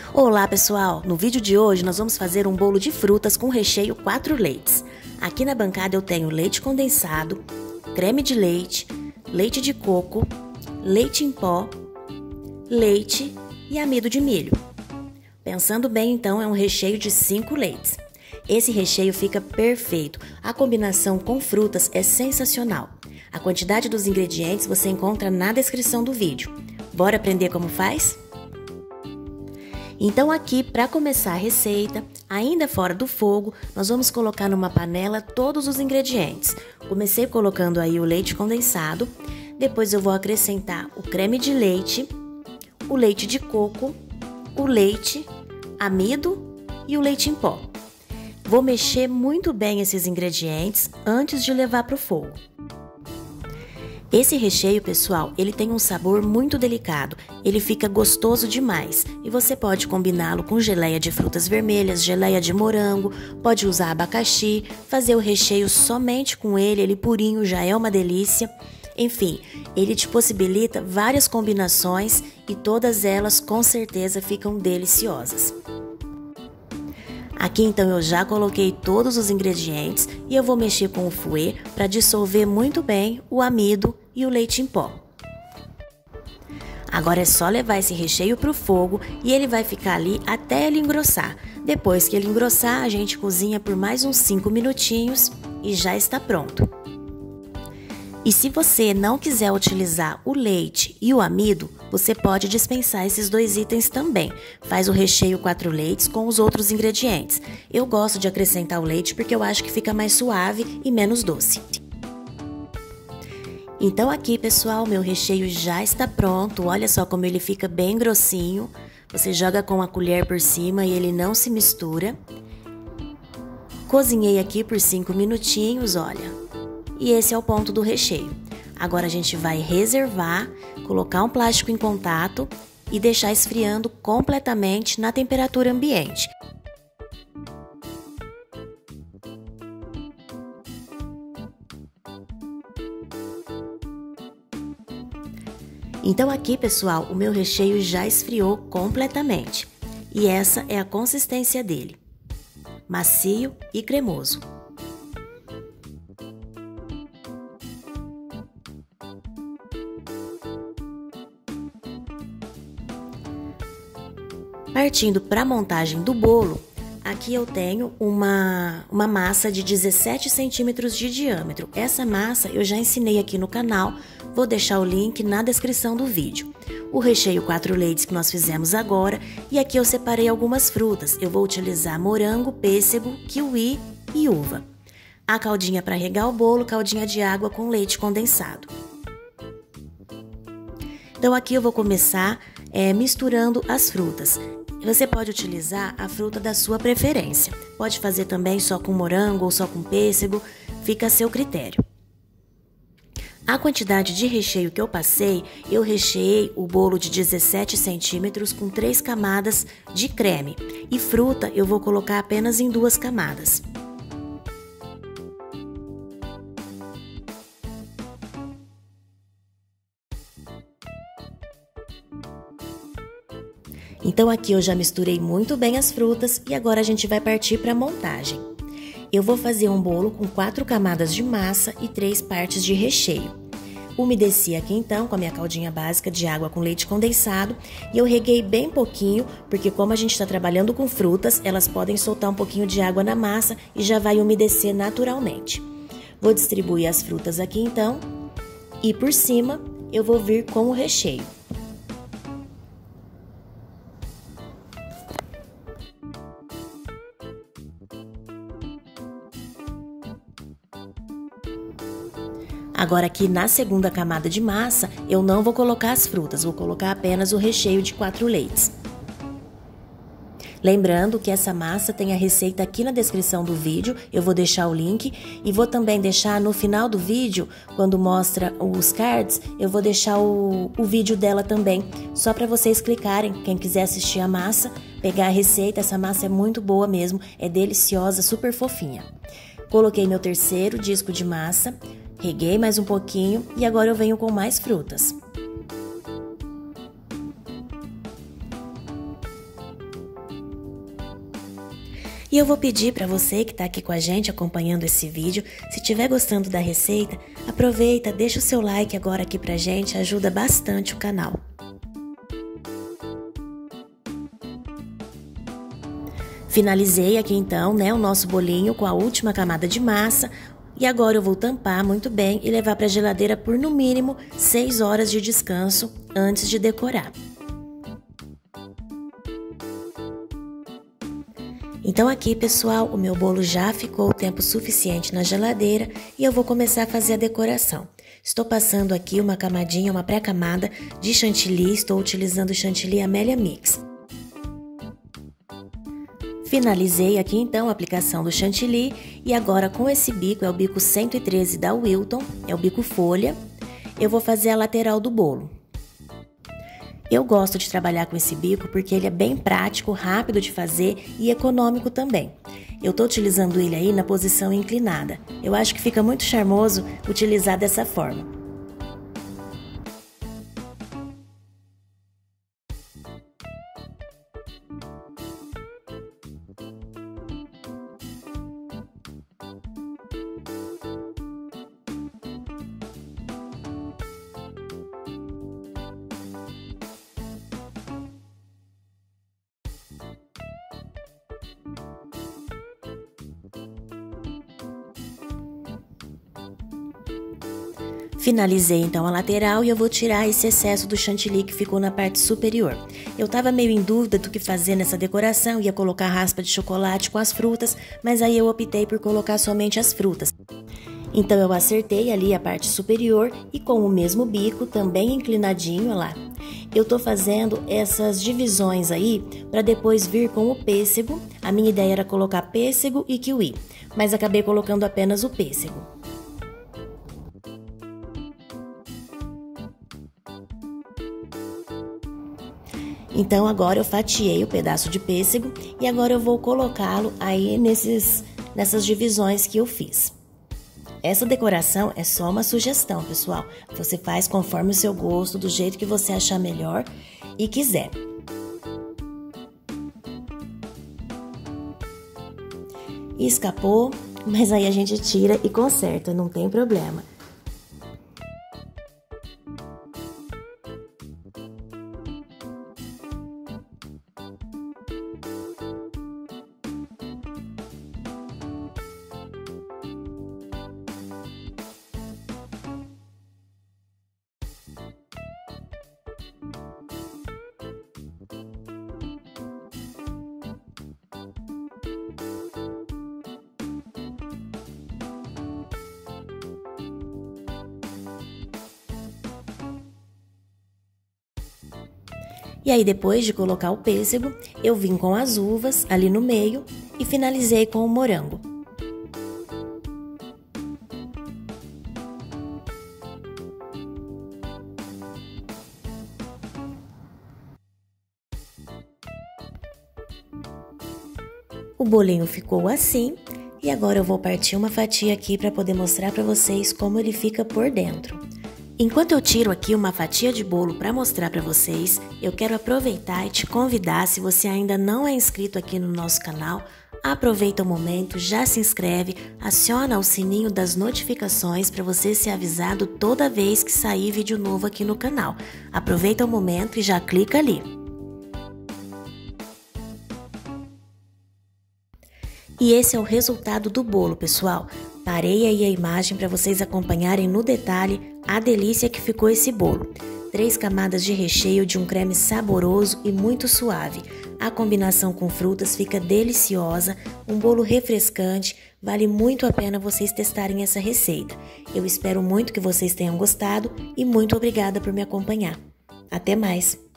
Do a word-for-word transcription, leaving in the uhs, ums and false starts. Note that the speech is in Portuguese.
Olá pessoal, no vídeo de hoje nós vamos fazer um bolo de frutas com recheio quatro leites. Aqui na bancada eu tenho leite condensado, creme de leite, leite de coco, leite em pó, leite e amido de milho. Pensando bem então, é um recheio de cinco leites. Esse recheio fica perfeito, a combinação com frutas é sensacional. A quantidade dos ingredientes você encontra na descrição do vídeo. Bora aprender como faz? Então aqui, para começar a receita, ainda fora do fogo, nós vamos colocar numa panela todos os ingredientes. Comecei colocando aí o leite condensado, depois eu vou acrescentar o creme de leite, o leite de coco, o leite, amido e o leite em pó. Vou mexer muito bem esses ingredientes antes de levar para o fogo. Esse recheio, pessoal, ele tem um sabor muito delicado, ele fica gostoso demais e você pode combiná-lo com geleia de frutas vermelhas, geleia de morango, pode usar abacaxi, fazer o recheio somente com ele, ele purinho já é uma delícia. Enfim, ele te possibilita várias combinações e todas elas com certeza ficam deliciosas. Aqui então eu já coloquei todos os ingredientes e eu vou mexer com o fouet para dissolver muito bem o amido e o leite em pó. Agora é só levar esse recheio para o fogo e ele vai ficar ali até ele engrossar. Depois que ele engrossar, a gente cozinha por mais uns cinco minutinhos e já está pronto. E se você não quiser utilizar o leite e o amido, você pode dispensar esses dois itens também. Faz o recheio quatro leites com os outros ingredientes. Eu gosto de acrescentar o leite porque eu acho que fica mais suave e menos doce. Então aqui, pessoal, meu recheio já está pronto. Olha só como ele fica bem grossinho. Você joga com a colher por cima e ele não se mistura. Cozinhei aqui por cinco minutinhos, olha. E esse é o ponto do recheio. Agora a gente vai reservar, colocar um plástico em contato e deixar esfriando completamente na temperatura ambiente. Então aqui, pessoal, o meu recheio já esfriou completamente. E essa é a consistência dele. Macio e cremoso. Partindo para a montagem do bolo, aqui eu tenho uma, uma massa de dezessete centímetros de diâmetro. Essa massa eu já ensinei aqui no canal, vou deixar o link na descrição do vídeo. O recheio quatro leites que nós fizemos agora, e aqui eu separei algumas frutas. Eu vou utilizar morango, pêssego, kiwi e uva. A caldinha para regar o bolo, caldinha de água com leite condensado. Então aqui eu vou começar é, misturando as frutas. Você pode utilizar a fruta da sua preferência. Pode fazer também só com morango ou só com pêssego, fica a seu critério. A quantidade de recheio que eu passei, eu recheei o bolo de dezessete centímetros com três camadas de creme. E fruta eu vou colocar apenas em duas camadas. Então aqui eu já misturei muito bem as frutas e agora a gente vai partir para a montagem. Eu vou fazer um bolo com quatro camadas de massa e três partes de recheio. Umedeci aqui então com a minha caldinha básica de água com leite condensado e eu reguei bem pouquinho, porque como a gente está trabalhando com frutas, elas podem soltar um pouquinho de água na massa e já vai umedecer naturalmente. Vou distribuir as frutas aqui então e por cima eu vou vir com o recheio. Agora aqui na segunda camada de massa, eu não vou colocar as frutas, vou colocar apenas o recheio de quatro leites. Lembrando que essa massa tem a receita aqui na descrição do vídeo, eu vou deixar o link e vou também deixar no final do vídeo, quando mostra os cards, eu vou deixar o, o vídeo dela também, só para vocês clicarem, quem quiser assistir a massa, pegar a receita, essa massa é muito boa mesmo, é deliciosa, super fofinha. Coloquei meu terceiro disco de massa, reguei mais um pouquinho e agora eu venho com mais frutas. E eu vou pedir para você que está aqui com a gente acompanhando esse vídeo, se estiver gostando da receita, aproveita, deixa o seu like agora aqui pra gente, ajuda bastante o canal. Finalizei aqui então, né, o nosso bolinho com a última camada de massa. E agora eu vou tampar muito bem e levar para a geladeira por no mínimo seis horas de descanso antes de decorar. Então aqui, pessoal, o meu bolo já ficou o tempo suficiente na geladeira e eu vou começar a fazer a decoração. Estou passando aqui uma camadinha, uma pré-camada de chantilly, estou utilizando o chantilly Amélia Mix. Finalizei aqui então a aplicação do chantilly e agora com esse bico, é o bico cento e treze da Wilton, é o bico folha, eu vou fazer a lateral do bolo. Eu gosto de trabalhar com esse bico porque ele é bem prático, rápido de fazer e econômico também. Eu tô utilizando ele aí na posição inclinada. Eu acho que fica muito charmoso utilizar dessa forma. Finalizei então a lateral e eu vou tirar esse excesso do chantilly que ficou na parte superior. Eu tava meio em dúvida do que fazer nessa decoração, ia colocar raspa de chocolate com as frutas, mas aí eu optei por colocar somente as frutas. Então eu acertei ali a parte superior e com o mesmo bico, também inclinadinho, olha lá. Eu tô fazendo essas divisões aí para depois vir com o pêssego. A minha ideia era colocar pêssego e kiwi, mas acabei colocando apenas o pêssego. Então agora eu fatiei o pedaço de pêssego e agora eu vou colocá-lo aí nesses, nessas divisões que eu fiz. Essa decoração é só uma sugestão, pessoal. Você faz conforme o seu gosto, do jeito que você achar melhor e quiser. E escapou, mas aí a gente tira e conserta, não tem problema. E aí, depois de colocar o pêssego, eu vim com as uvas ali no meio e finalizei com o morango. O bolinho ficou assim e agora eu vou partir uma fatia aqui para poder mostrar para vocês como ele fica por dentro. Enquanto eu tiro aqui uma fatia de bolo para mostrar para vocês, eu quero aproveitar e te convidar, se você ainda não é inscrito aqui no nosso canal, aproveita o momento, já se inscreve, aciona o sininho das notificações para você ser avisado toda vez que sair vídeo novo aqui no canal. Aproveita o momento e já clica ali. E esse é o resultado do bolo, pessoal. Parei aí a imagem para vocês acompanharem no detalhe a delícia que ficou esse bolo. Três camadas de recheio de um creme saboroso e muito suave. A combinação com frutas fica deliciosa, um bolo refrescante, vale muito a pena vocês testarem essa receita. Eu espero muito que vocês tenham gostado e muito obrigada por me acompanhar. Até mais!